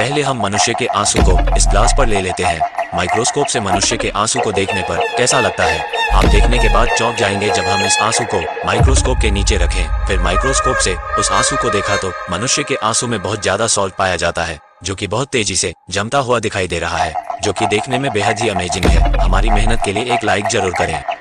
पहले हम मनुष्य के आंसू को इस ग्लास पर ले लेते हैं। माइक्रोस्कोप से मनुष्य के आंसू को देखने पर कैसा लगता है? आप देखने के बाद चौंक जाएंगे जब हम इस आंसू को माइक्रोस्कोप के नीचे रखें। फिर माइक्रोस्कोप से उस आंसू को देखा तो मनुष्य के आंसू में बहुत ज्यादा सॉल्ट पाया जाता है, जो कि बहुत तेजी से जमता हुआ दिखाई दे रहा है, जो कि देखने में बेहद ही अमेजिंग है। हमारी मेहनत के लिए एक लाइक जरूर करें।